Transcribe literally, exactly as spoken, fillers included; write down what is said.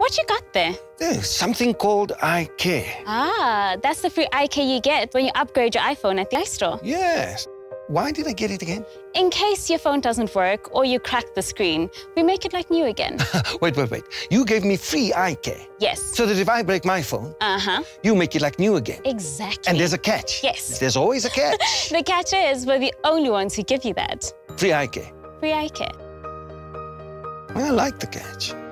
What you got there? There's something called iCare. Ah, that's the free iCare you get when you upgrade your iPhone at the iStore. Yes. Why did I get it again? In case your phone doesn't work or you crack the screen, we make it like new again. Wait, wait, wait. You gave me free iCare. Yes. So that if I break my phone, Uh-huh. you make it like new again. Exactly. And there's a catch. Yes. There's always a catch. The catch is we're the only ones who give you that. Free iCare. Free iCare. I like the catch.